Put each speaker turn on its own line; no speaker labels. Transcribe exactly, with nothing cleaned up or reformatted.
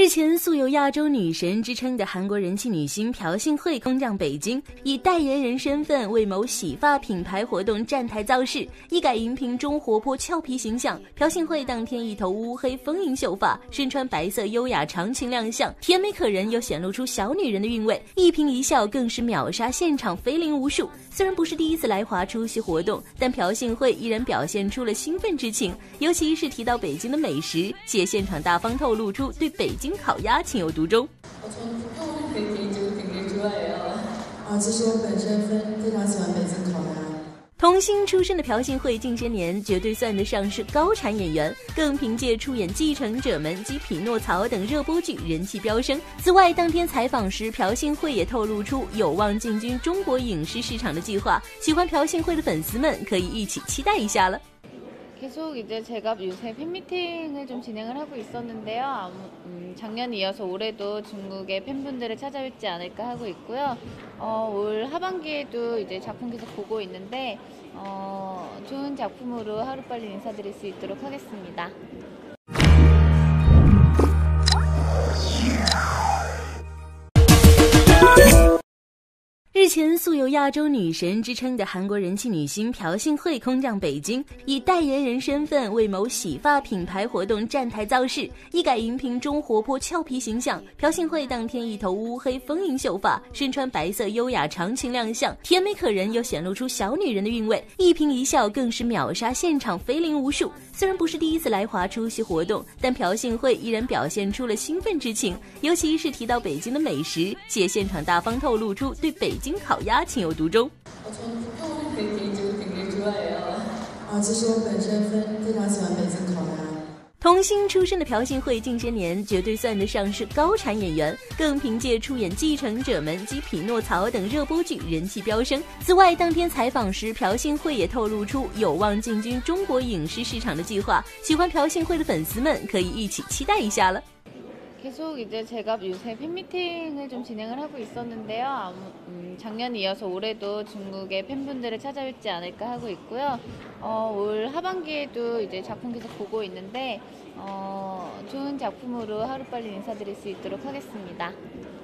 日前，素有亚洲女神之称的韩国人气女星朴信惠空降北京，以代言人身份为某洗发品牌活动站台造势，一改荧屏中活泼俏皮形象。朴信惠当天一头乌黑丰盈秀发，身穿白色优雅长裙亮相，甜美可人又显露出小女人的韵味，一颦一笑更是秒杀现场飞灵无数。虽然不是第一次来华出席活动，但朴信惠依然表现出了兴奋之情，尤其是提到北京的美食，且现场大方透露出对北京烤鸭情有独钟。
啊，其实我本身非非常喜欢北京烤鸭。
童星出身的朴信惠近些年绝对算得上是高产演员，更凭借出演《继承者们》及《匹诺曹》等热播剧人气飙升。此外，当天采访时，朴信惠也透露出有望进军中国影视市场的计划。喜欢朴信惠的粉丝们可以一起期待一下了。
계속 이제 제가 요새 팬미팅을 좀 진행을 하고 있었는데요. 음, 작년 이어서 올해도 중국의 팬분들을 찾아뵙지 않을까 하고 있고요. 어, 올 하반기에도 이제 작품 계속 보고 있는데 어, 좋은 작품으로 하루빨리 인사드릴 수 있도록 하겠습니다.
日前，素有亚洲女神之称的韩国人气女星朴信惠空降北京，以代言人身份为某洗发品牌活动站台造势，一改荧屏中活泼俏皮形象。朴信惠当天一头乌黑丰盈秀发，身穿白色优雅长裙亮相，甜美可人又显露出小女人的韵味，一颦一笑更是秒杀现场飞灵无数。虽然不是第一次来华出席活动，但朴信惠依然表现出了兴奋之情，尤其是提到北京的美食，且现场大方透露出对北京烤鸭情有独钟。
啊，其实我本身非非常喜欢北京烤鸭。
童星出身的朴信惠近些年绝对算得上是高产演员，更凭借出演《继承者们》及《匹诺曹》等热播剧人气飙升。此外，当天采访时，朴信惠也透露出有望进军中国影视市场的计划。喜欢朴信惠的粉丝们可以一起期待一下了。
계속 이제 제가 요새 팬미팅을 좀 진행을 하고 있었는데요. 음, 작년 이어서 올해도 중국의 팬분들을 찾아뵙지 않을까 하고 있고요. 어, 올 하반기에도 이제 작품 계속 보고 있는데 어, 좋은 작품으로 하루빨리 인사드릴 수 있도록 하겠습니다.